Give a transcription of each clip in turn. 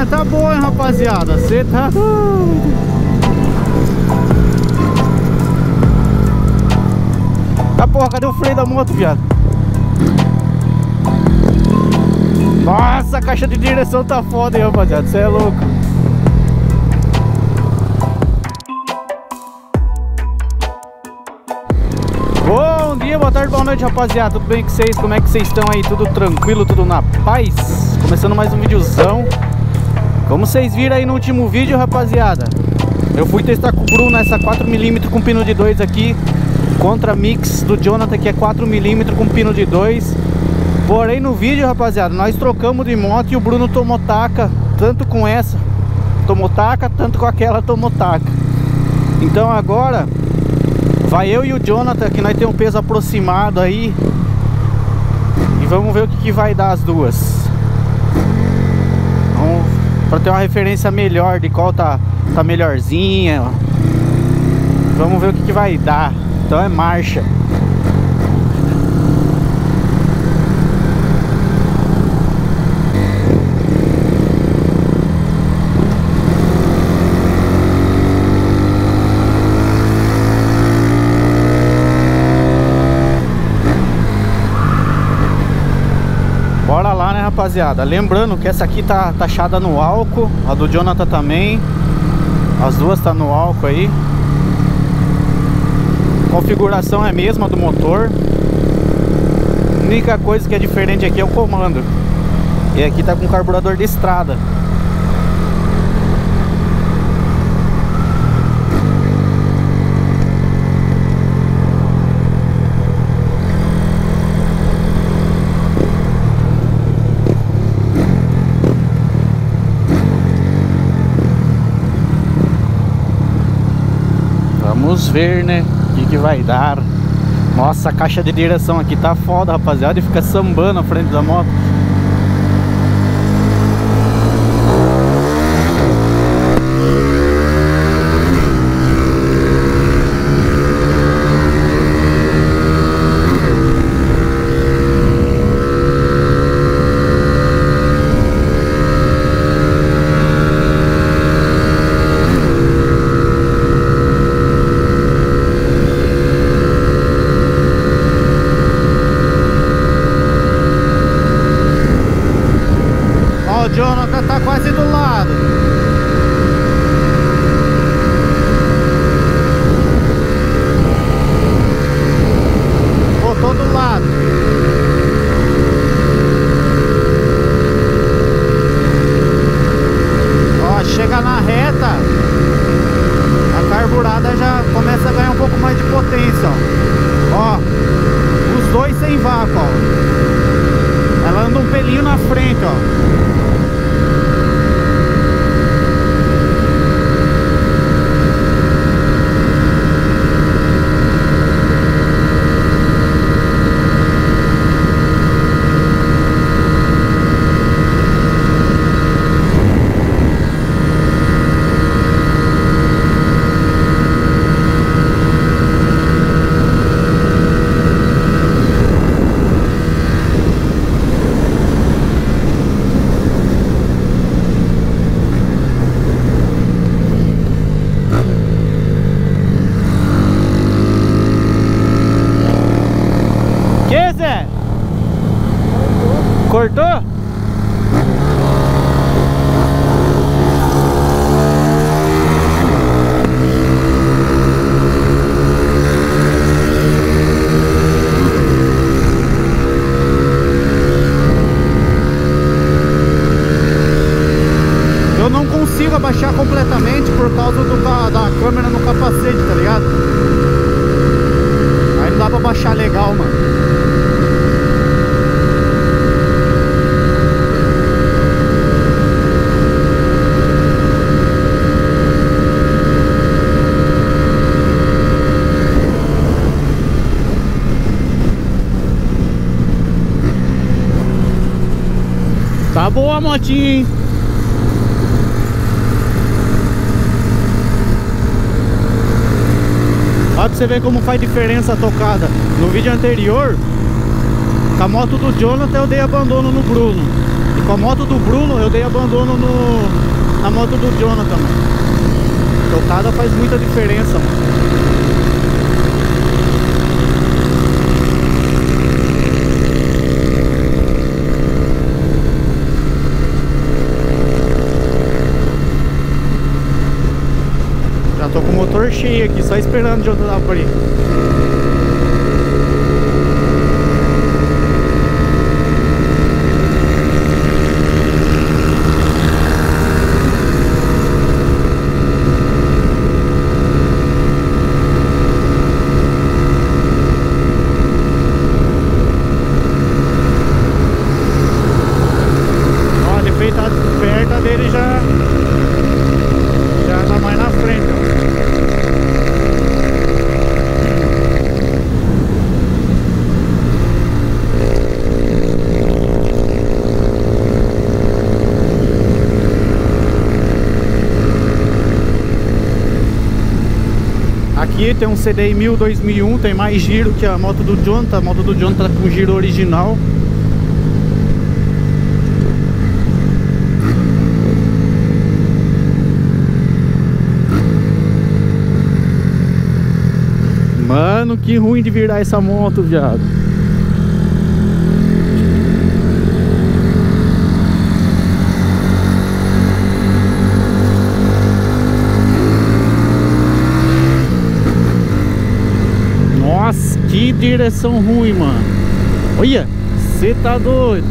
freadinha tá boa, hein, rapaziada. Você tá... Ah, porra, cadê o freio da moto, viado? Nossa, a caixa de direção tá foda, hein, rapaziada. Você é louco. Bom dia, boa tarde, boa noite, rapaziada. Tudo bem com vocês? Como é que vocês estão aí? Tudo tranquilo, tudo na paz? Começando mais um videozão. Como vocês viram aí no último vídeo, rapaziada, eu fui testar com o Bruno essa 4mm com pino de 2 aqui contra a Mix do Jonathan, que é 4mm com pino de 2. Porém no vídeo, rapaziada, nós trocamos de moto e o Bruno tomou taca, tanto com essa tomou taca, tanto com aquela tomou taca. Então agora vai eu e o Jonathan, que nós temos um peso aproximado aí, e vamos ver o que vai dar as duas. Vamos, pra ter uma referência melhor de qual tá melhorzinha. Vamos ver o que vai dar. Então é marcha. Bora lá, né, rapaziada? Lembrando que essa aqui tá taxada no álcool, a do Jonathan também. As duas tá no álcool aí. Configuração é a mesma do motor. A única coisa que é diferente aqui é o comando. E aqui tá com carburador de estrada. Vamos ver, né, o que vai dar. Nossa, a caixa de direção aqui tá foda, rapaziada, e fica sambando na frente da moto. O Jonathan tá quase do lado. Botou do lado. Ó, chega na reta, a carburada já começa a ganhar um pouco mais de potência, ó. Ó, os dois sem vácuo, ó. Ela anda um pelinho na frente, ó. Cortou? Eu não consigo abaixar completamente por causa da câmera no capacete, tá ligado? Aí não dá pra baixar legal, mano. Tá boa a motinha, hein? Olha pra você ver como faz diferença a tocada. No vídeo anterior, com a moto do Jonathan eu dei abandono no Bruno. E Com a moto do Bruno eu dei abandono na moto do Jonathan, mano. Tocada faz muita diferença, mano. Já tô com o motor cheio aqui, só esperando o Jonathan abrir. Aqui tem um CDI 1000 2001, tem mais giro que a moto do Jonathan. A moto do Jonathan tá com giro original. Mano, que ruim de virar essa moto, viado. Nossa, que direção ruim, mano. Olha, você tá doido.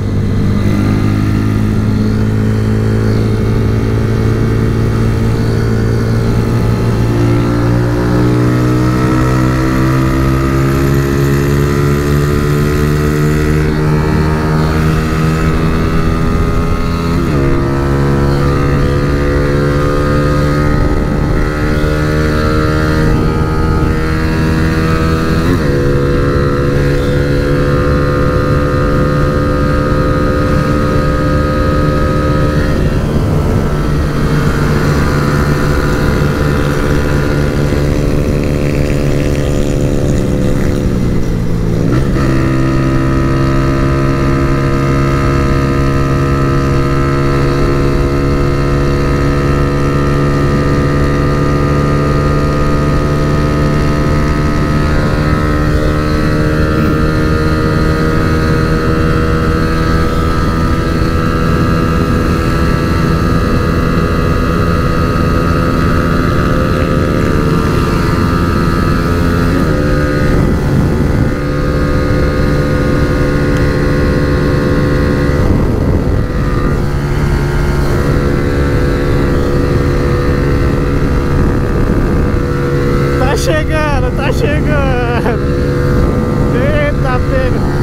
Tá chegando. Eita, pega.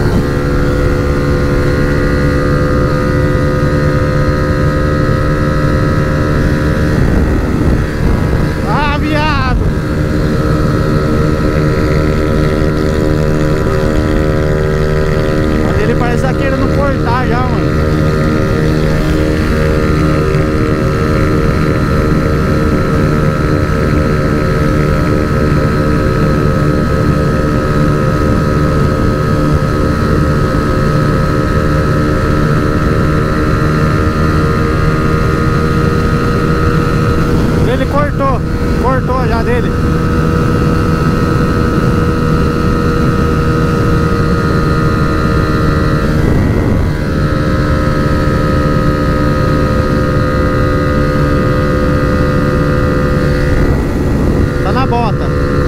Ah, viado. Mas ele parece que tá querendo cortar já, mano. Cortou já dele. Tá na bota.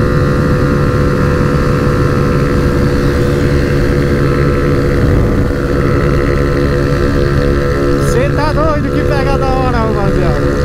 Você tá doido que pega da hora, rapaziada.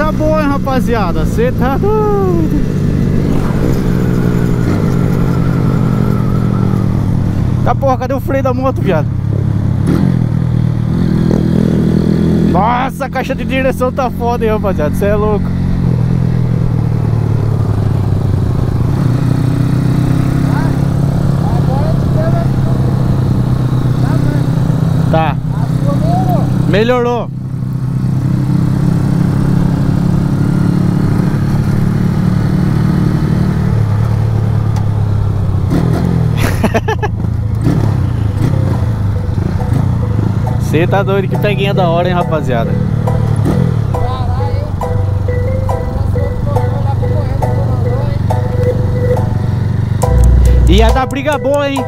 briga boa, hein, rapaziada. Você tá doido. Tá, porra, cadê o freio da moto, viado? Nossa, a caixa de direção tá foda, hein, rapaziada. Você é louco. Tá. Melhorou. Você tá doido, que peguinha da hora, hein, rapaziada. Ia dar briga boa, hein.